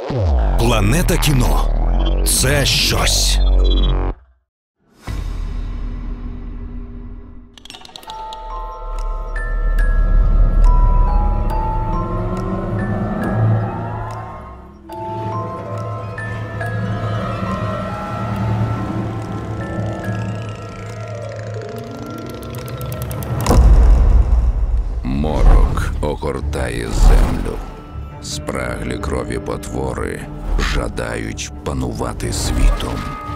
Планета кіно – це щось. Морок огортає землю. Спраглі крові потвори жадають панувати світом.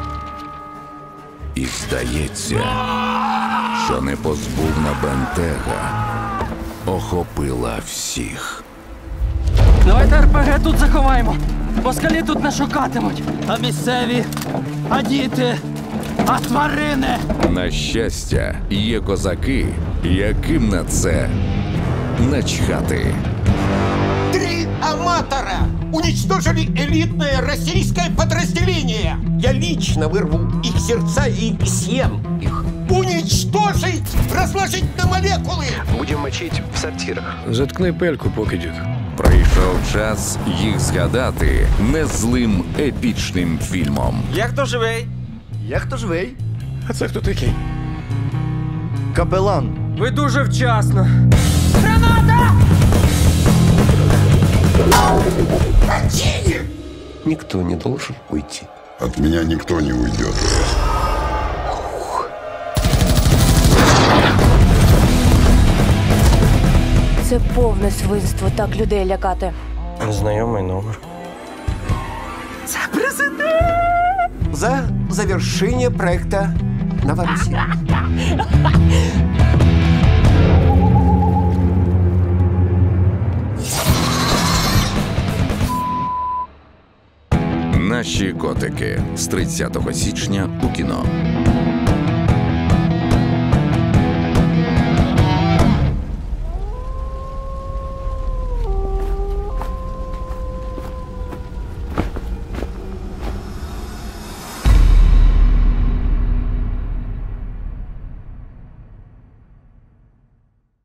І здається, що непозбувна бентега охопила всіх. Давайте РПГ тут заховаємо. Москалі тут не шукатимуть. А місцеві, а діти, а тварини. На щастя, є козаки, яким на це начхати. 3 аматора уничтожили элитное российское подразделение. Я лично вырву их сердца и съем их. Уничтожить! Разложить на молекулы! Будем мочить в сортирах. Заткни пельку, покидьок. Прийшов час їх згадати незлим епічним фільмом. Як хто живий? Як хто живий? А це хто такий? Капелан. Ви дуже вчасно. Никто не должен уйти. От меня никто не уйдет. Це повне свинство так людей лякати. Знайомий номер. За завершение проекта Новороссия. Наші котики з 30 січня у кіно.